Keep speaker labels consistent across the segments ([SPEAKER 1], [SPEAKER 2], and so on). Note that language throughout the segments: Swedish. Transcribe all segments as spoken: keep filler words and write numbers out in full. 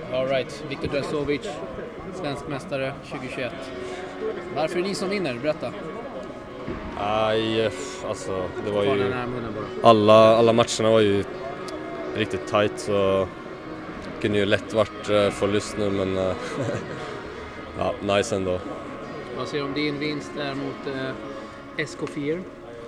[SPEAKER 1] All right. Viktor Drasovic, svensk mästare tjugohundratjugoett. Varför är det ni som vinner? Berätta.
[SPEAKER 2] Aj, alltså det var ju alla alla matcherna var ju riktigt tight, så kunde ju lätt varit förlust nu, men ja, nice ändå.
[SPEAKER 1] Vad säger du om din vinst där mot eh, S K Fear?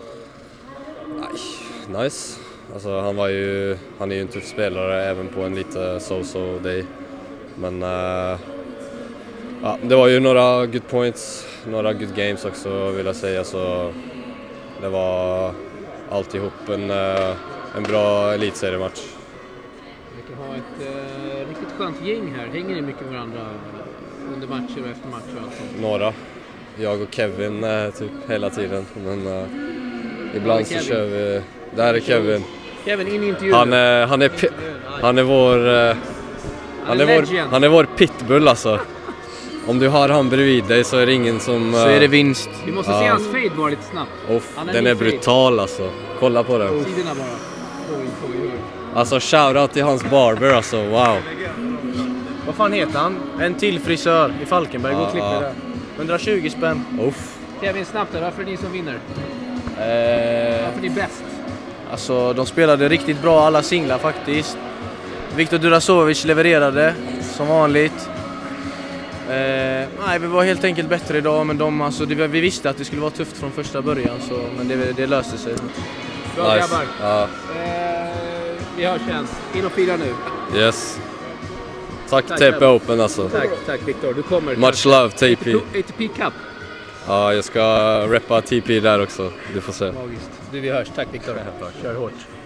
[SPEAKER 2] Nej, nice. Alltså han var ju han är ju en tuff spelare även på en lite so-so day. Men uh, ja, det var ju några good points, några good games också vill jag säga, så det var alltihop en uh, en bra elitseriematch.
[SPEAKER 1] Vi kan ha ett uh, riktigt skönt gäng här. Hänger ni mycket med varandra under matcher och efter matcher och allt sånt?
[SPEAKER 2] Några. Jag och Kevin uh, typ hela tiden, men uh, ibland så kör vi. Där är Kevin.
[SPEAKER 1] Kevin in i intervjun.
[SPEAKER 2] Han är han är han är vår uh, han är vår han är vår pitbull alltså. Om du har han bredvid dig så är det ingen som... Uh,
[SPEAKER 3] så är det vinst.
[SPEAKER 1] Vi måste uh, se hans fade bara lite snabbt.
[SPEAKER 2] Off, är den är brutal fade. Alltså. Kolla på den.
[SPEAKER 1] Oh. Sidorna bara. Oj, oj, oj.
[SPEAKER 2] Alltså shoutout till hans barber alltså, wow.
[SPEAKER 3] Vad fan heter han? En till frisör i Falkenberg. Gå och klipper där. hundratjugo spänn.
[SPEAKER 2] Uff.
[SPEAKER 1] Kevin, snabbt där. Varför är det ni som vinner?
[SPEAKER 3] Eh,
[SPEAKER 1] Varför är ni bäst?
[SPEAKER 3] Alltså, de spelade riktigt bra alla singlar faktiskt. Viktor Drasovic levererade som vanligt. Eh, nej, vi var helt enkelt bättre idag, men de, alltså, det, vi visste att det skulle vara tufft från första början, så, men det, det löste sig.
[SPEAKER 1] Bra
[SPEAKER 2] nice.
[SPEAKER 1] grabbar.
[SPEAKER 2] Ja.
[SPEAKER 1] Eh, vi hörs sen. In och fira nu.
[SPEAKER 2] Yes. Tack, tack T P Open alltså.
[SPEAKER 1] Tack, tack Viktor. Du kommer.
[SPEAKER 2] Much love T P.
[SPEAKER 1] A T P Cup.
[SPEAKER 2] Ja, jag ska reppa T P där också. Du får se.
[SPEAKER 1] Magiskt. Du, vi hörs. Tack Viktor. Kör hårt.